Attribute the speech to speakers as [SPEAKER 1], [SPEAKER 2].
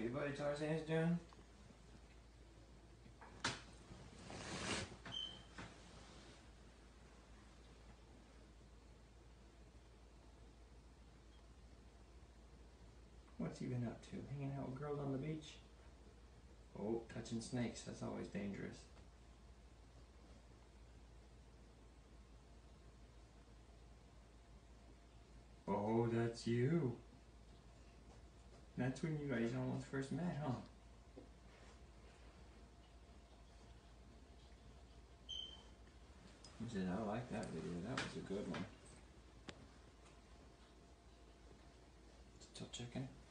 [SPEAKER 1] buddy Tarzan's doing? What's he been up to? Hanging out with girls on the beach? Oh, touching snakes. That's always dangerous. Oh, that's you. That's when you guys almost first met, huh? He said, I like that video. That was a good one. Still checking.